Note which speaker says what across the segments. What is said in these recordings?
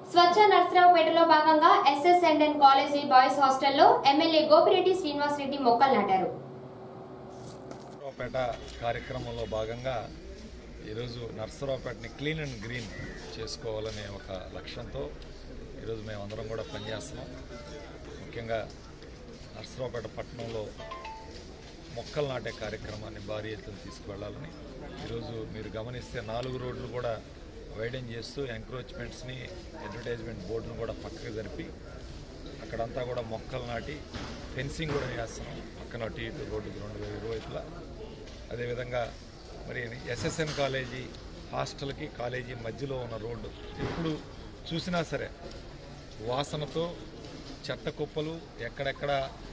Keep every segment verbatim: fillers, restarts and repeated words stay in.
Speaker 1: స్వచ్ఛ నర్సరావుపేటలో భాగంగా SSNN college boys హాస్టల్లో ఎమ్మెల్యే గోపిరెడ్డి శ్రీనివాస్ రెడ్డి మొక్కలు నాటారు.
Speaker 2: నర్సరావుపేట కార్యక్రమంలో భాగంగా ఈరోజు నర్సరావుపేటని క్లీన్ అండ్ గ్రీన్ చేసుకోవాలనే ఒక లక్ష్యంతో ఈరోజు మేమందరం కూడా పనిచేస్తున్నాం. ముఖ్యంగా నర్సరావుపేట పట్టణంలో మొక్కలు నాటే కార్యక్రమాన్ని భారీ ఎత్తున తీసుకువెళ్ళాలని ఈరోజు మీరు గమనిస్తే నాలుగు రోడ్లు కూడా వైడెన్ చేస్తూ ఎంక్రోచ్మెంట్స్ని అడ్వర్టైజ్మెంట్ బోర్డును కూడా పక్కకు జరిపి అక్కడంతా కూడా మొక్కలు నాటి ఫెన్సింగ్ కూడా వేస్తున్నాం. పక్కన అటు ఇటు రోడ్డుకు రెండు వేల ఇరువైపులా. అదేవిధంగా మరి ఎస్ఎస్ఎన్ కాలేజీ హాస్టల్కి కాలేజీ మధ్యలో ఉన్న రోడ్డు ఎప్పుడు చూసినా సరే వాసనతో చెత్త కుప్పలు ఎక్కడెక్కడ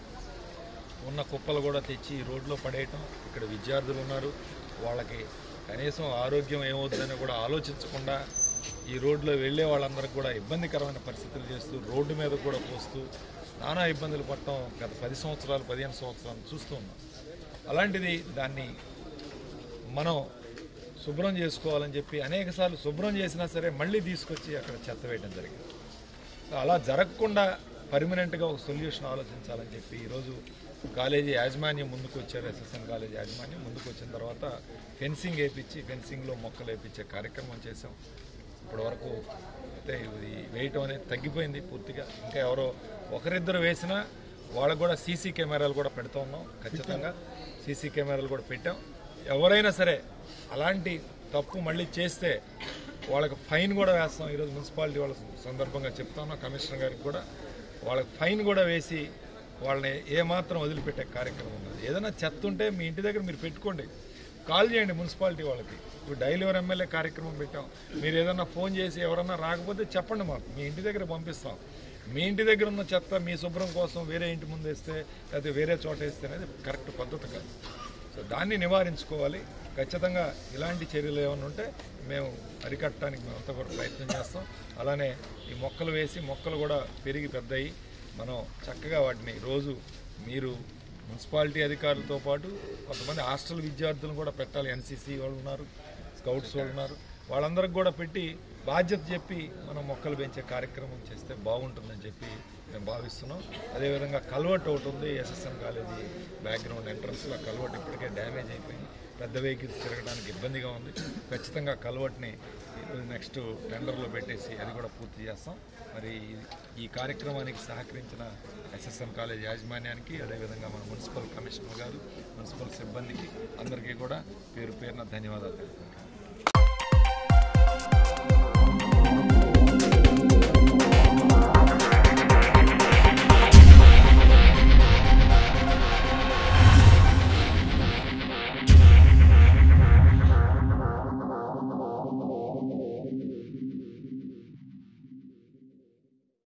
Speaker 2: ఉన్న కుప్పలు కూడా తెచ్చి ఈ రోడ్లో పడేయటం. ఇక్కడ విద్యార్థులు ఉన్నారు, వాళ్ళకి కనీసం ఆరోగ్యం ఏమవుతుందని కూడా ఆలోచించకుండా ఈ రోడ్లో వెళ్ళే వాళ్ళందరికీ కూడా ఇబ్బందికరమైన పరిస్థితులు చేస్తూ రోడ్డు మీద కూడా పోస్తూ నానా ఇబ్బందులు పడటం గత పది సంవత్సరాలు పదిహేను సంవత్సరాలు చూస్తూ ఉన్నాం. అలాంటిది దాన్ని మనం శుభ్రం చేసుకోవాలని చెప్పి అనేకసార్లు శుభ్రం చేసినా సరే మళ్ళీ తీసుకొచ్చి అక్కడ చెత్త వేయడం జరిగింది. అలా జరగకుండా పర్మనెంట్గా ఒక సొల్యూషన్ ఆలోచించాలని చెప్పి ఈరోజు కాలేజీ యాజమాన్యం ముందుకు వచ్చారు. ఎస్ఎస్ఎన్ కాలేజీ యాజమాన్యం ముందుకు వచ్చిన తర్వాత ఫెన్సింగ్ వేయించి ఫెన్సింగ్లో మొక్కలు వేయించే కార్యక్రమం చేసాం. ఇప్పటి వరకు అయితే ఇది వేయటం అనేది తగ్గిపోయింది పూర్తిగా. ఇంకా ఎవరో ఒకరిద్దరు వేసినా వాళ్ళకు కూడా సీసీ కెమెరాలు కూడా పెడుతూ ఉన్నాం. ఖచ్చితంగా సీసీ కెమెరాలు కూడా పెట్టాం. ఎవరైనా సరే అలాంటి తప్పు మళ్ళీ చేస్తే వాళ్ళకి ఫైన్ కూడా వేస్తాం. ఈరోజు మున్సిపాలిటీ వాళ్ళ సందర్భంగా చెప్తాను, కమిషనర్ గారికి కూడా వాళ్ళకి ఫైన్ కూడా వేసి వాళ్ళని ఏమాత్రం వదిలిపెట్టే కార్యక్రమం ఉన్నది. ఏదైనా చెత్త ఉంటే మీ ఇంటి దగ్గర మీరు పెట్టుకోండి, కాల్ చేయండి మున్సిపాలిటీ వాళ్ళకి. ఇప్పుడు డైలీ ఎవరు ఎమ్మెల్యే కార్యక్రమం పెట్టాం. మీరు ఏదన్నా ఫోన్ చేసి ఎవరన్నా రాకపోతే చెప్పండి, మాకు మీ ఇంటి దగ్గర పంపిస్తాం. మీ ఇంటి దగ్గర ఉన్న చెత్త మీ శుభ్రం కోసం వేరే ఇంటి ముందు వేస్తే లేకపోతే వేరే చోట వేస్తే అనేది కరెక్ట్ పద్ధతి కాదు. సో దాన్ని నివారించుకోవాలి. ఖచ్చితంగా ఇలాంటి చర్యలు ఏమైనా ఉంటే మేము అరికట్టడానికి మేము అంతా కూడా ప్రయత్నం చేస్తాం. అలానే ఈ మొక్కలు వేసి మొక్కలు కూడా పెరిగి పెద్దయి మనం చక్కగా వాటిని రోజు మీరు మున్సిపాలిటీ అధికారులతో పాటు కొంతమంది హాస్టల్ విద్యార్థులను కూడా పెట్టాలి. ఎన్సీసీ వాళ్ళు ఉన్నారు, స్కౌట్స్ వాళ్ళు ఉన్నారు, వాళ్ళందరికి కూడా పెట్టి బాధ్యత చెప్పి మనం మొక్కలు పెంచే కార్యక్రమం చేస్తే బాగుంటుందని చెప్పి మేము భావిస్తున్నాం. అదేవిధంగా కల్వర్ట్ ఒకటి ఉంది ఎస్ఎస్ఎన్ కాలేజీ బ్యాక్గ్రౌండ్ ఎంట్రన్స్లో. కల్వర్ట్ ఇప్పటికే డ్యామేజ్ అయిపోయింది, పెద్ద వెహికల్స్ తిరగడానికి ఇబ్బందిగా ఉంది. ఖచ్చితంగా కల్వర్ట్ని నెక్స్ట్ టెండర్లో పెట్టేసి అది కూడా పూర్తి చేస్తాం. మరి ఈ కార్యక్రమానికి సహకరించిన ఎస్ఎస్ఎన్ కాలేజ్ యాజమాన్యానికి, అదేవిధంగా మన మున్సిపల్ కమిషనర్ గారు, మున్సిపల్ సిబ్బందికి అందరికీ కూడా పేరు పేరున ధన్యవాదాలు తెలుపుతున్నాను.